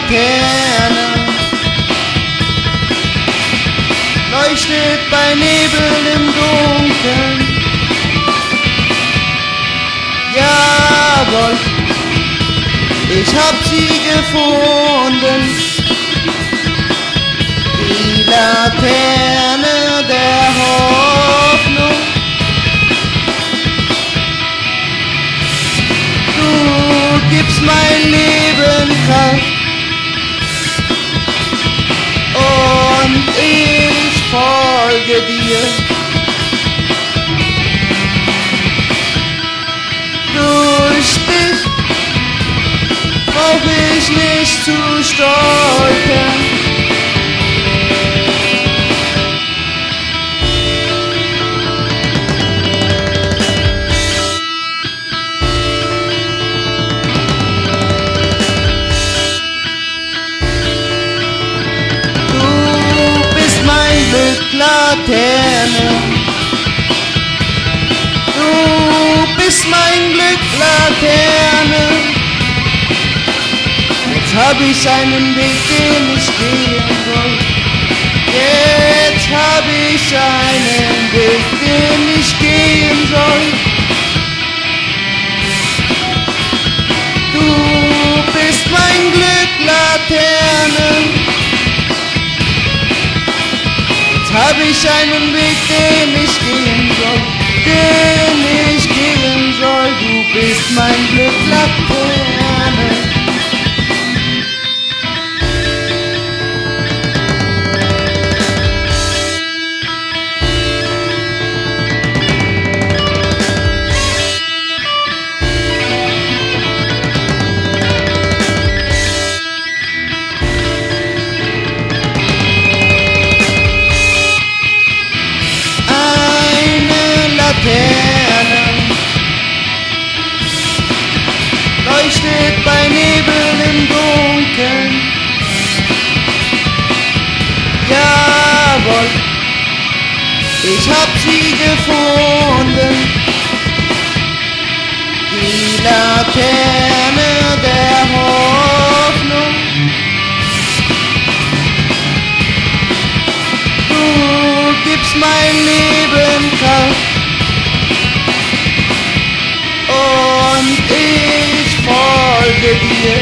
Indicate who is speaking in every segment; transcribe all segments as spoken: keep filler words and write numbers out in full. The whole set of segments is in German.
Speaker 1: Laterne leuchtet bei Nebel im Dunkeln. Jawohl, ich hab sie gefunden, die Laterne der Hoffnung. Du gibst mein Leben Kraft und ich folge dir. Durch dich brauch ich nicht zu stolpern. Laterne, du bist mein Glück, Laterne. Jetzt hab ich einen Weg, den ich gehen soll. Jetzt hab ich einen Weg, den ich gehen soll. Du bist mein Glück, Laterne. Hab ich einen Weg, den ich gehen soll, den ich gehen soll. Du bist mein Glück, Laterne. Leuchtet bei Nebel im Dunkeln. Jawohl, ich hab sie gefunden, die Laterne der Hoffnung. Du gibst mein Leben Kraft und ich folge dir.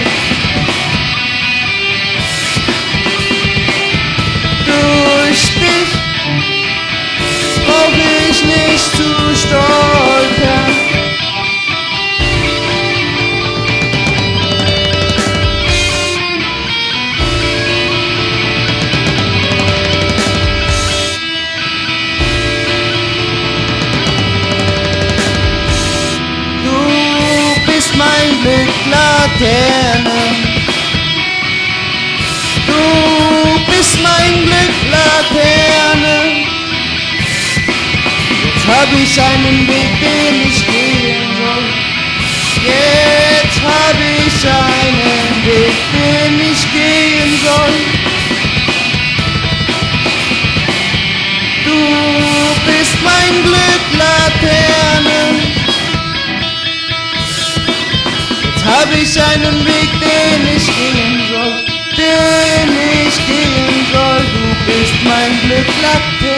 Speaker 1: Durch dich brauch ich nicht zu stolpern. Mein Glück, Laterne. Du bist mein Glück, Laterne. Jetzt hab ich einen Weg, den ich gehen soll. Jetzt hab ich einen Weg, den ich gehen soll. Du bist mein Glück, Laterne. Hab ich einen Weg, den ich gehen soll, den ich gehen soll. Du bist mein Glück, Laterne.